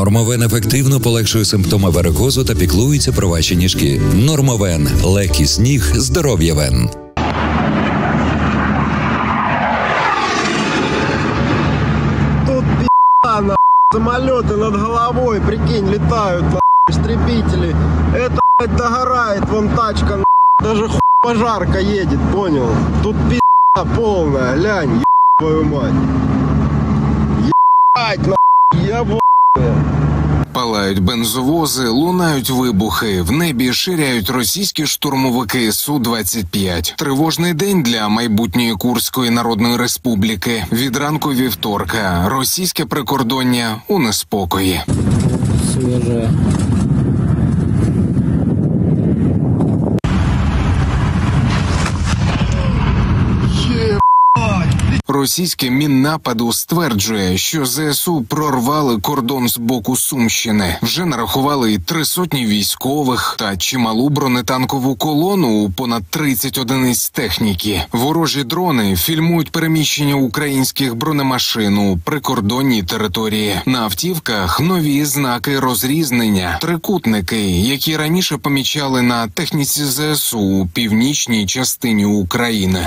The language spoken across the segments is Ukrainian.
Нормовен ефективно полегшує симптоми варикозу та піклується про ваші ніжки. Нормовен. Легкість ніг, здоров'я вен. Тут пи***, самолеты над головой, прикинь, летают, истребители. Это, догорает, вон тачка, даже пожарка едет, понял? Тут пи***, полная, глянь, твою мать. Ебать, ебать. Палають бензовози, лунають вибухи, в небі ширяють російські штурмовики Су-25. Тривожний день для майбутньої Курської Народної Республіки. Від ранку вівторка російське прикордоння у неспокої. Свіже. Російське Міннападу стверджує, що ЗСУ прорвали кордон з боку Сумщини. Вже нарахували й 300 військових та чималу бронетанкову колону у понад 30 одиниць техніки. Ворожі дрони фільмують переміщення українських бронемашин у прикордонній території. На автівках нові знаки розрізнення, трикутники, які раніше помічали на техніці ЗСУ у північній частині України.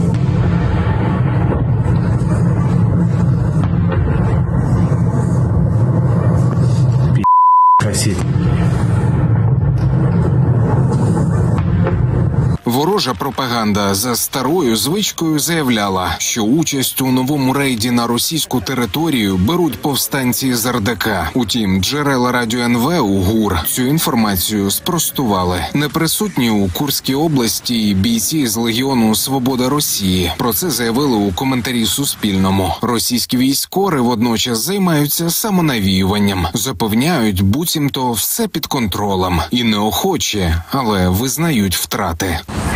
Ворожа пропаганда за старою звичкою заявляла, що участь у новому рейді на російську територію беруть повстанці з РДК. Утім, джерела радіо НВ у ГУР цю інформацію спростували. Неприсутні у Курській області і бійці з Легіону Свобода Росії. Про це заявили у коментарі Суспільному. Російські військові водночас займаються самонавіюванням. Запевняють, буцімто все під контролем. І неохоче, але визнають втрати.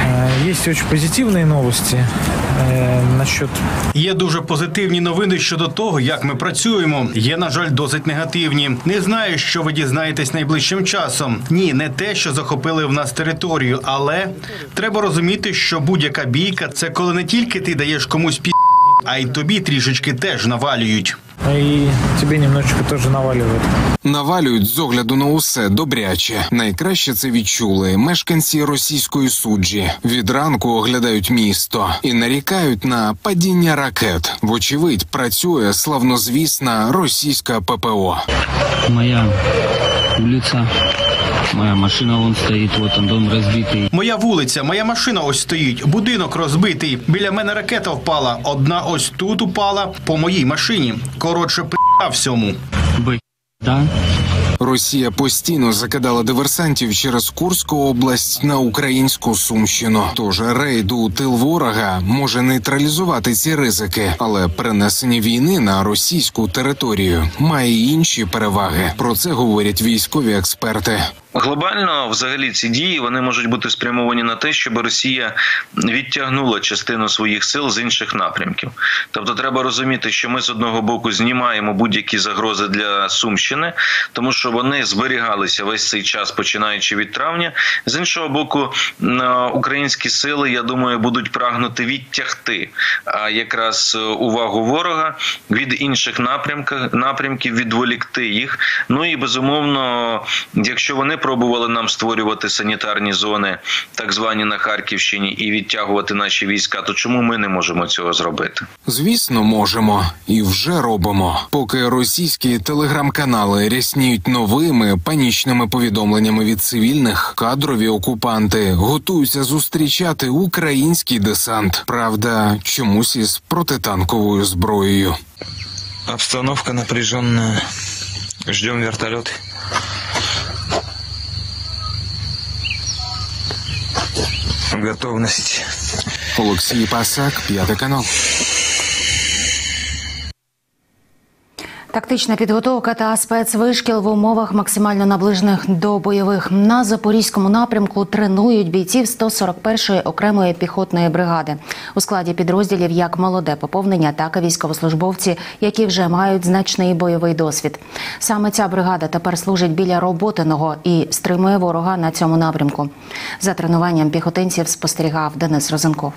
Є дуже позитивні новості насчет... Є дуже позитивні новини щодо того, як ми працюємо. Є, на жаль, досить негативні. Не знаю, що ви дізнаєтесь найближчим часом. Ні, не те, що захопили в нас територію, але треба розуміти, що будь-яка бійка – це коли не тільки ти даєш комусь а й тобі трішечки теж навалюють. І тобі немножечко теж навалюють. Навалюють з огляду на усе добряче. Найкраще це відчули мешканці російської суджі. Від ранку оглядають місто і нарікають на падіння ракет. Вочевидь, працює славнозвісна російська ППО. Моя вулиця. Моя машина вон стоїть, вот он, дом розбитий. Моя вулиця, моя машина ось стоїть, будинок розбитий. Біля мене ракета впала, одна ось тут упала, по моїй машині. Коротше, п***а всьому. Да? Росія постійно закидала диверсантів через Курську область на українську Сумщину. Тож рейд у тил ворога може нейтралізувати ці ризики, але перенесення війни на російську територію має й інші переваги. Про це говорять військові експерти. Глобально, взагалі, ці дії, вони можуть бути спрямовані на те, щоб Росія відтягнула частину своїх сил з інших напрямків. Тобто треба розуміти, що ми з одного боку знімаємо будь-які загрози для Сумщини, тому що вони зберігалися весь цей час, починаючи від травня. З іншого боку, українські сили, я думаю, будуть прагнути відтягти якраз увагу ворога від інших напрямків, відволікти їх. Ну і, безумовно, якщо вони пробували нам створювати санітарні зони, так звані на Харківщині, і відтягувати наші війська, то чому ми не можемо цього зробити? Звісно, можемо. І вже робимо. Поки російські телеграм-канали рясніють новими панічними повідомленнями від цивільних, кадрові окупанти готуються зустрічати український десант. Правда, чомусь із протитанковою зброєю. Обстановка напряженная. Ждем вертолеты. Готовность. Олексій Пасак, 5 канал. Тактична підготовка та спецвишкіл в умовах максимально наближених до бойових. На Запорізькому напрямку тренують бійців 141-ї окремої піхотної бригади. У складі підрозділів як молоде поповнення, так і військовослужбовці, які вже мають значний бойовий досвід. Саме ця бригада тепер служить біля Роботиного і стримує ворога на цьому напрямку. За тренуванням піхотинців спостерігав Денис Розенков.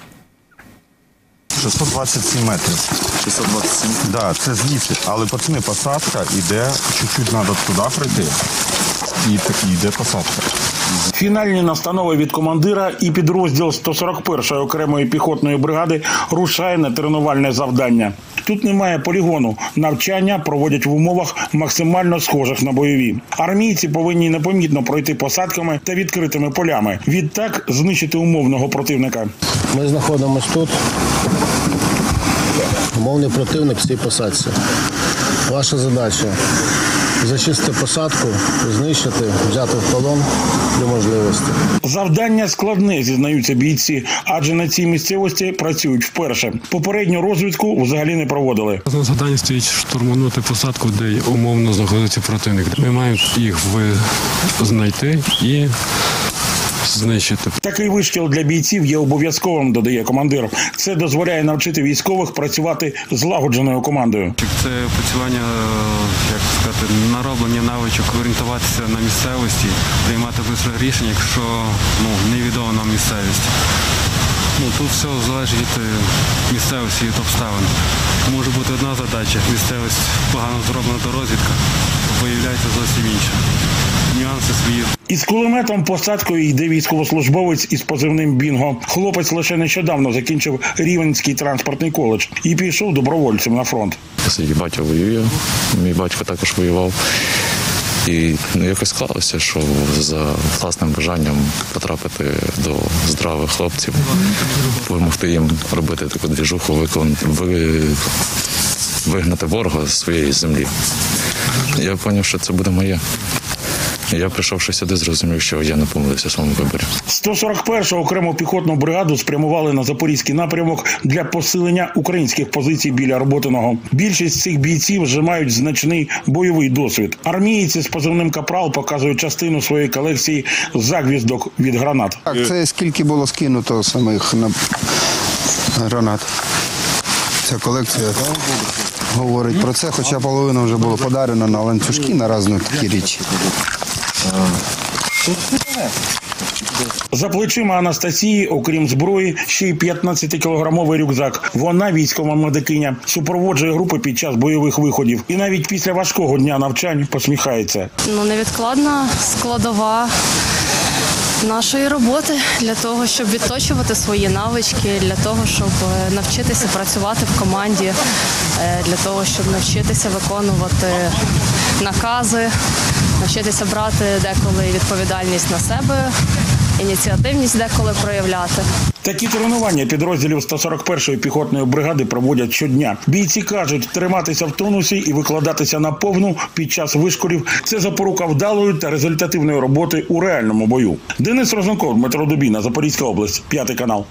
627 метрів. 627? Так, це звідси. Але, пацани, посадка йде Чуть-чуть треба туди пройти. І йде посадка. Фінальні настанови від командира і підрозділ 141-ї окремої піхотної бригади рушає на тренувальне завдання. Тут немає полігону. Навчання проводять в умовах максимально схожих на бойові. Армійці повинні непомітно пройти посадками та відкритими полями. Відтак знищити умовного противника. Ми знаходимося тут. Умовний противник в цій посадці. Ваша задача – зачистити посадку, знищити, взяти в полон при можливості. Завдання складне, зізнаються бійці, адже на цій місцевості працюють вперше. Попередню розвідку взагалі не проводили. Завдання стоїть штурманути посадку, де умовно знаходиться противник. Ми маємо їх знайти і знищити. Такий вишкіл для бійців є обов'язковим, додає командир. Це дозволяє навчити військових працювати злагодженою командою. Це працювання, як сказати, нароблення навичок, орієнтуватися на місцевості, приймати швидке рішення, якщо невідома місцевість. Тут все залежить від місцевості, від обставин. Може бути одна задача, місцевість погано зроблена до розвідка, виявляється зовсім інша. Нюанси свої. Із кулеметом посадкою йде військовослужбовець із позивним «Бінго». Хлопець лише нещодавно закінчив Рівненський транспортний коледж і пішов добровольцем на фронт. Мій батько воює, мій батько також воював. І якось склалося, що за власним бажанням потрапити до здравих хлопців, допомогти їм робити таку двіжуху, вигнати ворога з своєї землі. Я зрозумів, що це буде моє. Я, прийшовши сюди, зрозумів, що я не помилився в своєму виборі. 141-ю окрему піхотну бригаду спрямували на Запорізький напрямок для посилення українських позицій біля Роботиного. Більшість цих бійців вже мають значний бойовий досвід. Армійці з позивним «Капрал» показують частину своєї колекції загвіздок від гранат. Так, це скільки було скинуто самих гранат. Ця колекція говорить про це, хоча половина вже було подарено на ланцюжки, на різні такі речі. За плечима Анастасії, окрім зброї, ще й 15-кілограмовий рюкзак. Вона військова медикиня, супроводжує групи під час бойових виходів. І навіть після важкого дня навчань посміхається. Невідкладна складова нашої роботи для того, щоб відточувати свої навички, для того, щоб навчитися працювати в команді, для того, щоб навчитися виконувати накази, навчитися брати деколи відповідальність на себе, ініціативність деколи проявляти. Такі тренування підрозділів 141-ї піхотної бригади проводять щодня. Бійці кажуть, триматися в тонусі і викладатися на повну під час вишколів – це запорука вдалої та результативної роботи у реальному бою. Денис Рознаков, Дмитро Дубіна, Запорізька область, 5 канал.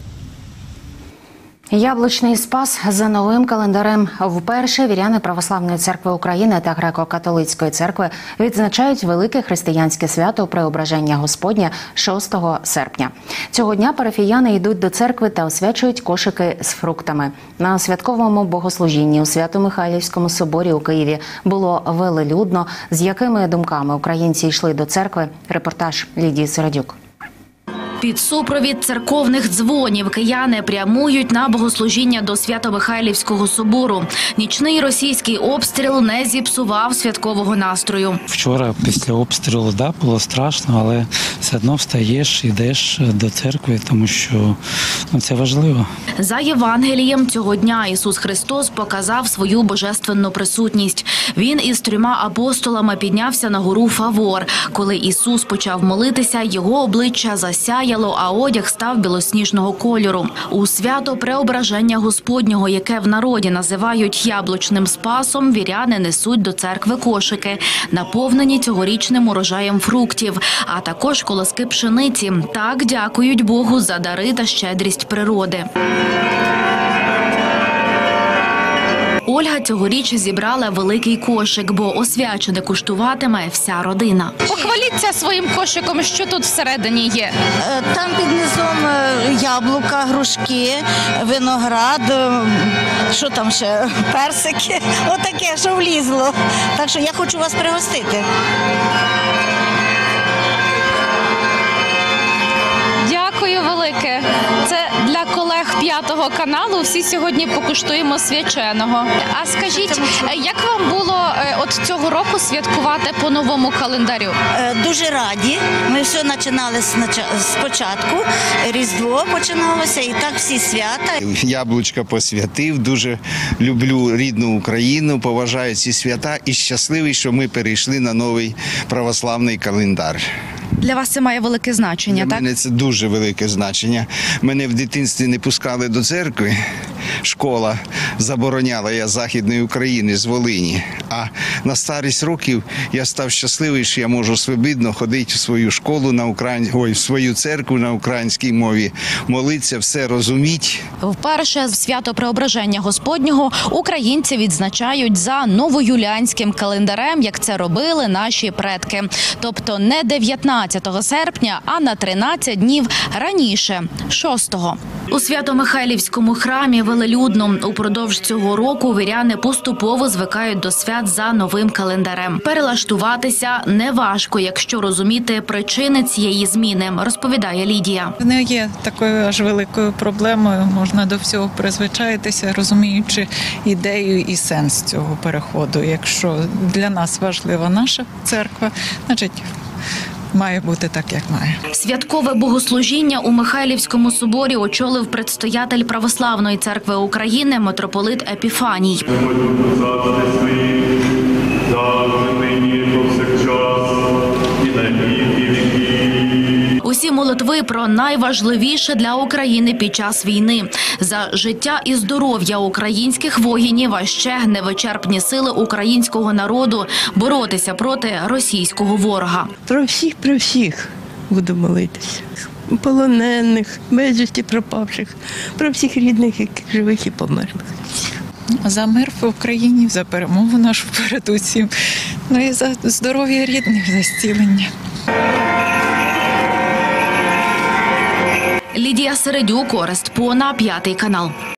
Яблучний Спас за новим календарем. Вперше віряни Православної церкви України та Греко-католицької церкви відзначають велике християнське свято Преображення Господнє 6 серпня. Цього дня парафіяни йдуть до церкви та освячують кошики з фруктами. На святковому богослужінні у Свято-Михайлівському соборі у Києві було велелюдно. З якими думками українці йшли до церкви? Репортаж Лідії Середюк. Під супровід церковних дзвонів кияни прямують на богослужіння до Свято-Михайлівського собору. Нічний російський обстріл не зіпсував святкового настрою. Вчора після обстрілу, було страшно, але все одно встаєш, йдеш до церкви, тому що це важливо. За Євангелієм цього дня Ісус Христос показав свою божественну присутність. Він із 3 апостолами піднявся на гору Фавор. Коли Ісус почав молитися, його обличчя засяяло, а одяг став білосніжного кольору. У свято Преображення Господнього, яке в народі називають Яблучним Спасом, віряни несуть до церкви кошики, наповнені цьогорічним урожаєм фруктів, а також колоски пшениці. Так дякують Богу за дари та щедрість природи. Ольга цьогоріч зібрала великий кошик, бо освячене куштуватиме вся родина. Похваліться своїм кошиком, що тут всередині є. Там під низом яблука, грушки, виноград, що там ще, персики, отаке, що влізло. Так що я хочу вас пригостити. Дякую велике. Це для колег 5 каналу. Всі сьогодні покуштуємо свяченого. А скажіть, як вам було от цього року святкувати по новому календарю? Дуже раді. Ми все починали спочатку. Різдво починалося і так всі свята. Яблучка посвятив, дуже люблю рідну Україну, поважаю ці свята і щасливий, що ми перейшли на новий православний календар. Для вас це має велике значення, так? Для мене це дуже велике значення. Мене в дитинстві не пускали до церкви, школа забороняла, я з Західної України, з Волині. А на старість років я став щасливий, що я можу свобідно ходити в свою школу, в свою церкву на українській мові, молитися, все розуміти. Вперше свято Преображення Господнього українці відзначають за новоюліанським календарем, як це робили наші предки. Тобто не 19 серпня, а на 13 днів раніше, 6-го. У Свято-Михайлівському храмі велелюдно. Упродовж цього року віряни поступово звикають до свят за новим календарем. Перелаштуватися неважко, якщо розуміти причини цієї зміни, розповідає Лідія. Не є такою аж великою проблемою, можна до всього призвичаїтися, розуміючи ідею і сенс цього переходу. Якщо для нас важлива наша церква, значить має бути так, як має. Святкове богослужіння у Михайлівському соборі очолив предстоятель Православної церкви України митрополит Епіфаній. Усі молитви про найважливіше для України під час війни – за життя і здоров'я українських воїнів, а ще невичерпні сили українського народу боротися проти російського ворога. Про всіх буду молитися. Полонених, безвісти пропавших, про всіх рідних, яких живих і померлих. За мир в Україні, за перемогу нашу передусім, ну і за здоров'я рідних, за зцілення. Лідія Середюк, Орест Пона, 5 канал.